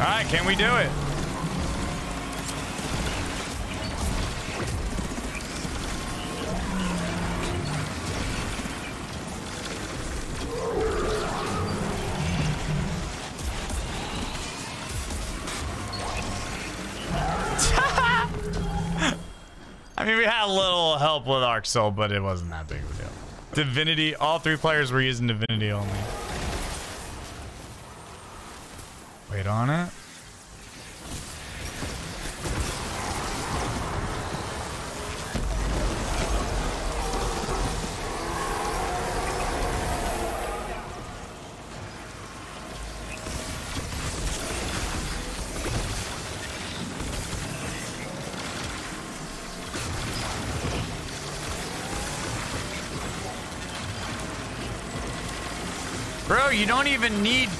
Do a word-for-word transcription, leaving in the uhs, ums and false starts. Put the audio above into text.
right, can we do it? I mean, we had a little help with Arc Soul, but it wasn't that big of a deal. Divinity, all three players were using Divinity only. Wait on it. Bro, you don't even need...